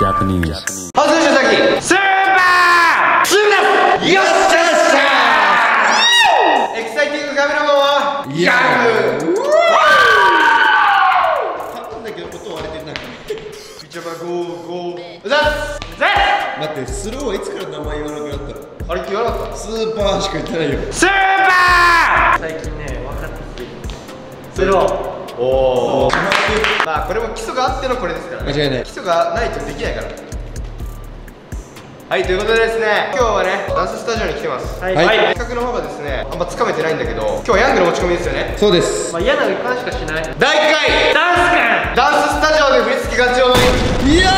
Japanese。 外れ先スーパースープです。よっしゃっしゃー。エキサイティングカメラマンはヤング。 多分だけど音割れてるな。 ピチャバゴーゴーうざっ待って、スローはいつから名前言わなくなったの？ あれって言わなかった。 スーパーしか言ってないよ。 スーパー最近ね、分かってきてスロー。おお、まあこれも基礎があってのこれですからね。 間違いない。 基礎がないとできないから。はい、ということでですね、今日はね、ダンススタジオに来てます。はい、企画の方がですね、あんまつかめてないんだけど、今日はヤングの持ち込みですよね。 そうです。 まあ嫌な予感しかしない。 第1回ダンススタジオで振り付けガチョウ。 いや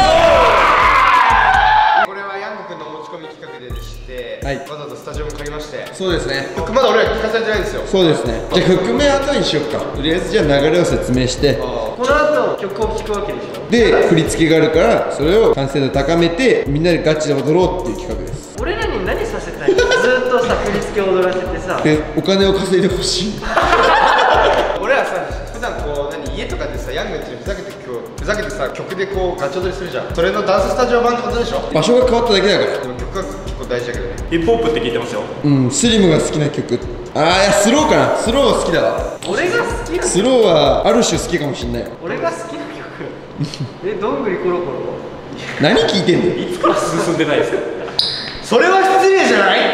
これはヤングくんの持ち込み企画でして、 はい、 わざわざスタジオも借りまして。 そうですね。 曲まだ俺ら聞かされてないんですよ。 そうですね。じゃあ曲名後にしよっか。とりあえずじゃあ流れを説明して、 この後曲を聴くわけでしょ。 で振り付けがあるからそれを完成度高めてみんなでガチで踊ろうっていう企画です。 俺らに何させたいの？ずーっとさ振り付け踊らせてさ。 でお金を稼いでほしい。 俺らさ、普段こう家とかでさ、ヤングってふざけてさ、曲でこうガチ踊りするじゃん。それのダンススタジオ版ってことでしょ。 場所が変わっただけだから。 でも曲は結構大事だけどね。 ヒップホップって聞いてますよ。 うん、スリムが好きな曲。ああ、いやスローかな。スローは好きだわ。 俺が好きなスローはある種好きかもしんない。 俺が好きな曲どんぐりコロコロ。 何聞いてんの？ いつから進んでないですか。 それは失礼じゃない？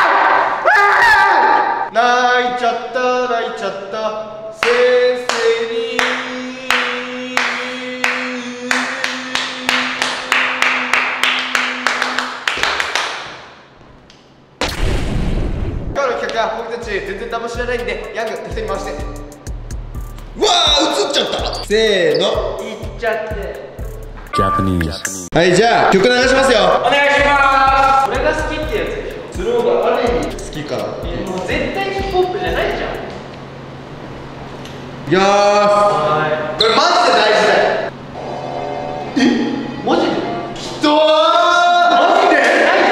泣いちゃった泣いちゃった先生に。今日の企画は僕たち全然何も知らないんで、ヤング適当に回して。 わあ、映っちゃった。せーの。 いっちゃって。 Japanese。 はい、じゃあ曲流しますよ。 お願いします。俺が好きってやつでしょ。 スローがある意味好きかな。 もう絶対ヒップホップじゃないじゃん。 いやはこれマジで大事だよ。 マジで？ きっとマジで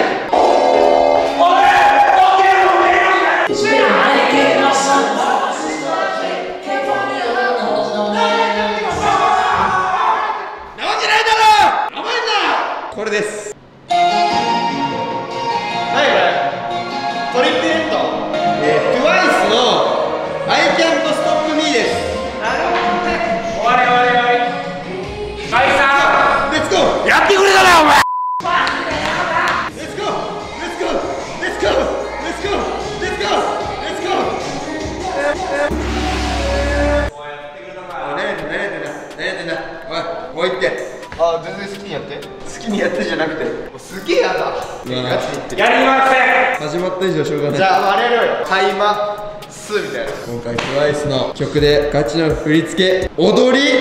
これです。 何これ？トリップヘッド。 TWICE の I Can't Stop Me です。 なるほどね。終わり終わり終わり。解散。 レッツゴー。 やってくれたなお前。 レッツゴー。レッツゴー。レッツゴー。レッツゴー。レッツゴー。レッツゴー。おい、やってくれたな。おい、慣れてんな。おい、もう一点。 あ、全然好きにやって。好きにやってじゃなくて。もうすげえやだ。ガチで言ってる。 やりません。 始まった以上しょうがない。 じゃああれやろうよ。開幕すみたいな。 今回 TWICE の曲でガチの振り付け踊り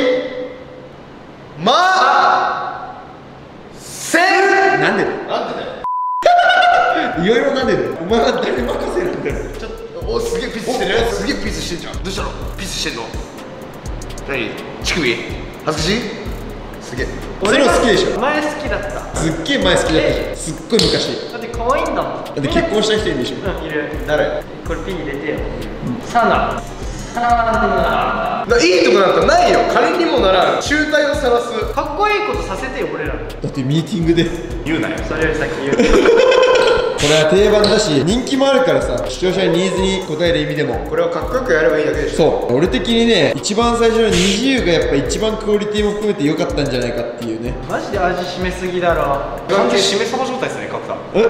せん。 なんでだよ。 なんでだよ。 いろいろなんでだよ。お前は誰任せなんだよ。 ちょっとおすげえピースしてる。すげえピースしてんじゃん。どうしたの？ピースしてんの？何？乳首？恥ずかしい？すげえ。 それは好きでしょ。 前好きだった。 すっげえ前好きだったじゃん。すっごい昔。 だって可愛いんだもん。 だって結婚した人いるでしょ。 うん、いる。 誰？ これピン入れてよ。サナ。 いいとこなんかないよ。金にもならん。集大を晒す。 かっこいいことさせてよ俺ら。 だってミーティングで言うなよ。 それより先言う。 これは定番だし人気もあるからさ、視聴者のニーズに応える意味でも。 これをかっこよくやればいいだけでしょ。 そう、俺的にね、一番最初の20がやっぱ一番クオリティも含めて良かったんじゃないかっていうね。 マジで味しめすぎだろ。 完全にしめさま状態ですね、角さん。 え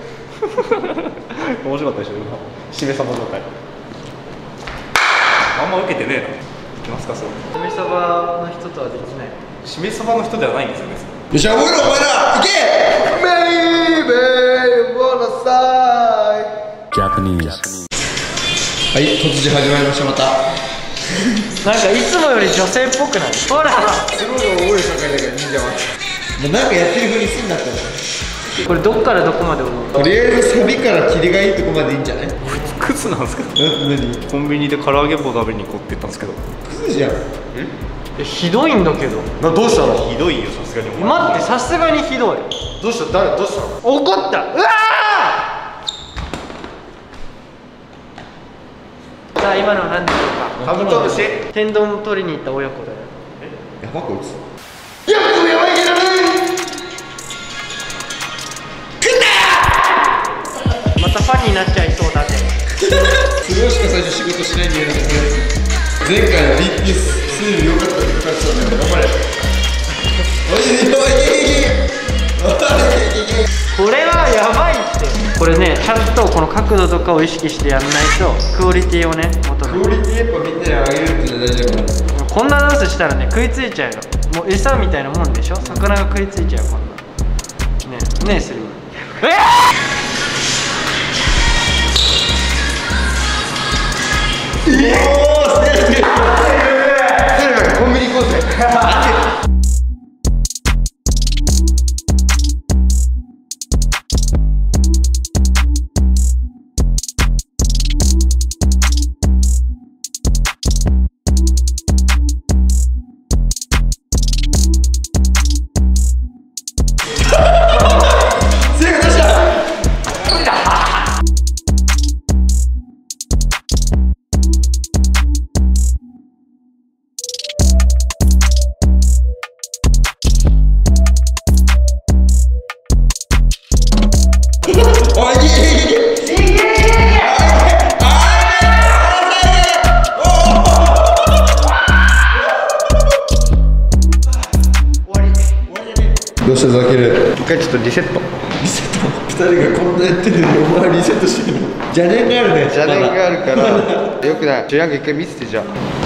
面白かったでしょ、しめさま状態。あんま受けてねえな。いきますか、そう。 しめそばの人とはできない。 しめそばの人ではないんですよね。 よっしゃ、覚えろお前ら行け。 ベイベーボナサイ。 Japanese。 はい、突如始まりました。またなんかいつもより女性っぽくない？ほらスローが多い社会だから忍者は。 もうなんかやってる風にすんだったらこれどっからどこまで踊るの？ とりあえずサビからキレがいいとこまでいいんじゃない？ クズなんですか。 何？ コンビニで唐揚げ棒食べに行こうって言ったんですけど。 クズじゃん。 ひどいんだけど。 どうしたの？ ひどいよ、さすがに。 待って、さすがにひどい。 どうした？誰？どうしたの？ 怒った。うわー。さあ今のは何でしょうか？ カブトムシ。 天丼取りに行った親子だよ。 やばこいつ。 やばいやばいやばい。 それしか最初仕事しないんだよね。前回の BT スイム良かったって書いてたんだよ。頑張れ。 これはやばいって。これね、ちゃんとこの角度とかを意識してやらないとクオリティをね求める。 クオリティやっぱみんなにあげるってのは大事だから。 こんなダンスしたらね食いついちゃうよ。もう餌みたいなもんでしょ。魚が食いついちゃう。こんなねえする。 コンビニ行こうぜ。どうしたザキル。一回ちょっとリセット。 リセット。2人がこんなやってるのにお前リセットしてるの。邪念があるね。 邪念があるからよくない。ヤング一回見せて。じゃあ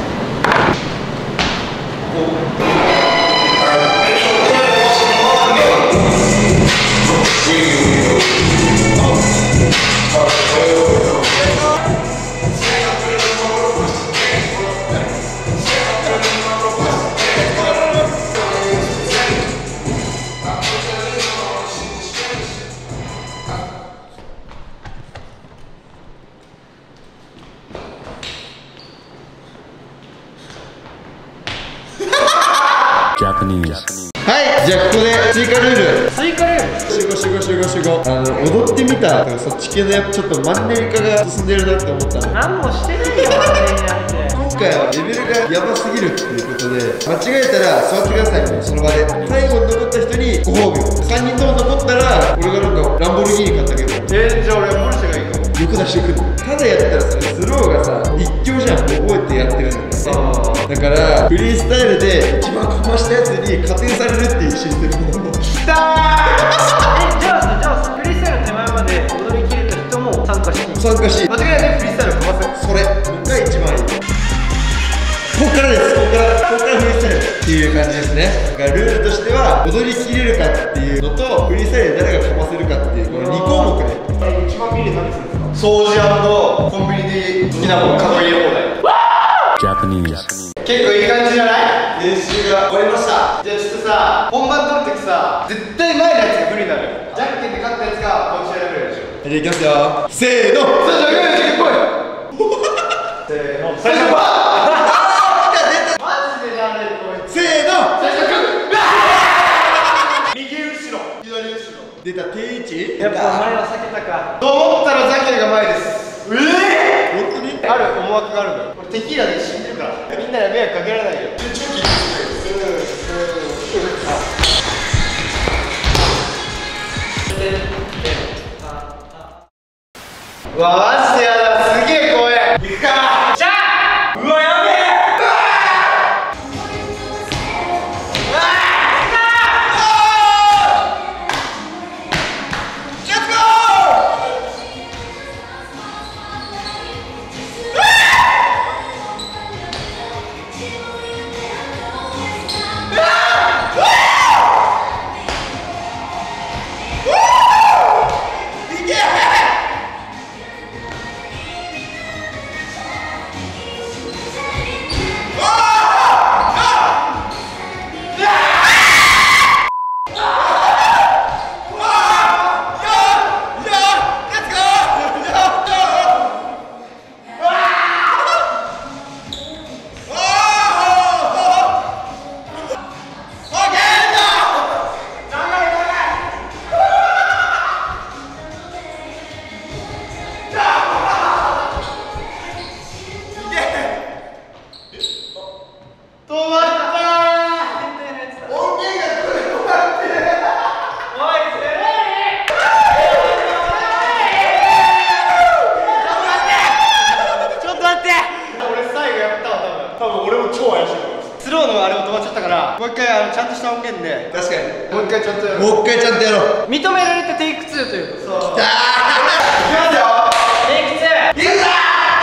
はい、じゃあここで追加ルール。集合。踊ってみたそっち系のやっぱちょっとマンネリ化が進んでるなって思ったの。 何もしてないよマンネリなんて。 今回はレベルがヤバすぎるっていうことで、間違えたら座ってください。その場で最後に残った人にご褒美を。3人とも残ったら俺がなんかランボルギーニ買ったけど、 じゃあ俺はポルシェがいいかも。 よく出してくるの。ただやったらそれスローがさ一挙じゃん。覚えてやってるんだよね。だからフリースタイルで一番かましたやつに加点されるっていうシステム。 きたー。 じゃあフリースタイルの手前まで踊りきれた人も参加し。 間違いないフリースタイルかませ。 それが一番いい。ここからです。ここからフリースタイルっていう感じですね。だからルールとしては踊りきれるかっていうのとフリースタイルで誰がかませるかっていうこの2項目で。 一番ビリ何するんですか。掃除&コンビニで好きなものカゴ入れ放題。結構いい感じじゃない。練習が終わりました。じゃあちょっとさ、本番撮るときさ絶対前のやつが不利になる。じゃんけんで勝ったやつがこちらやるでしょ。 じゃあいきますよ。せーの。 さあじゃあグー来い。せーの。最初はマジでやれこいつ。 せーの。 最初グー。右後ろ左後ろ。 出た定位置。 やっぱ前は避けたかと思ったらザキルが前です。 本当にある思惑があるのよ。これテキーラで死んでるからみんなに迷惑かけられないよ。うわマジでやだ。すげえ怖え。行くか。じゃあうわやべえ。 ちゃんとした音源で確かもう一回ちゃんとやろう。 にもう一回ちゃんとやろう。 認められてテイク2ということ。そう。 いきますよ。 テイク2。 いくぞ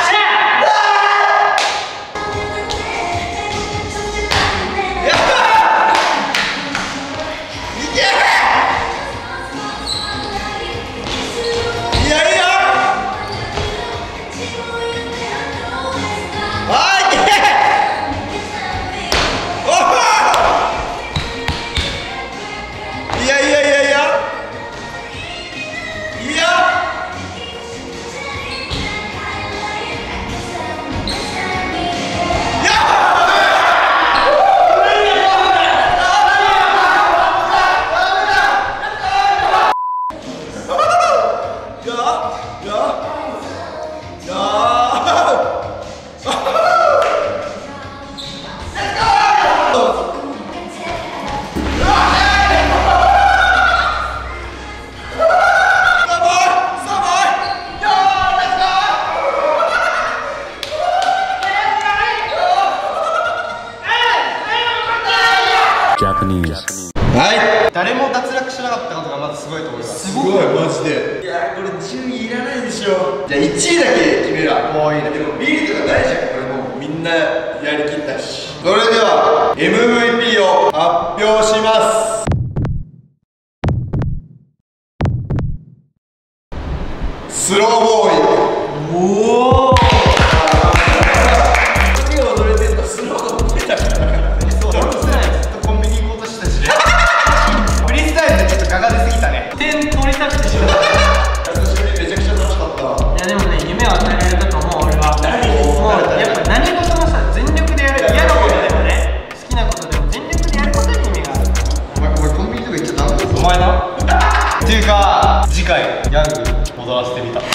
はい。 誰も脱落しなかったことがまずすごいと思います。 すごいマジで。いやこれ順位いらないでしょ。じゃあ1位だけ決めるわ。もういいね。でもビリとかないじゃん。これもうみんなやりきったし。それでは MVP を発表します。スローボーイ。おお。何が踊れてんの？スローが踊れたから。 そう俺もそうなんです。コンビニ行こうとしてたしフリースタイルでちょっとガが出すぎたね。 点取りたくてしまった。 久しぶりにめちゃくちゃ楽しかった。 いやでもね、夢を与えられたと思う俺は。もうやっぱ何事もさ、全力でやる。嫌なことでもね、好きなことでも全力でやることに意味がある。 お前コンビニとか行っちゃダメだぞ。 お前なっていうか次回ヤング踊らせてみた。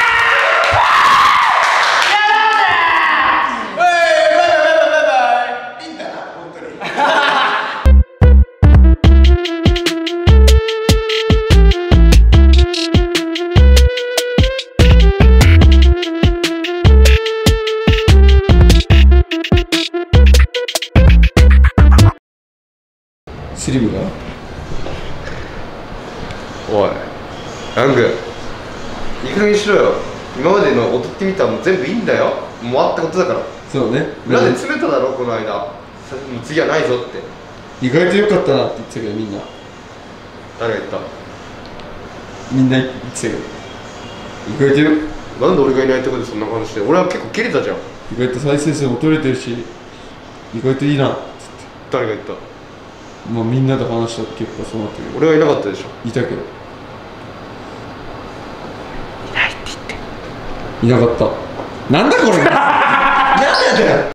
スリムがおいヤングいい加減にしろよ。今までの踊ってみたも全部いいんだよ。もう終わったことだから。 そうね。 裏で詰めただろこの間。もう次はないぞって。 意外と良かったなって言ってたけどみんな誰が言った言ってたけど意外とよなんで俺がいないとこでそんな話して。俺は結構キレたじゃん。 意外と再生数も取れてるし意外といいなって誰が言った言って、まあみんなで話した結果そうなったけど俺はいなかったでしょ。 いたけどいないって言っていなかったなんだこれなんだよ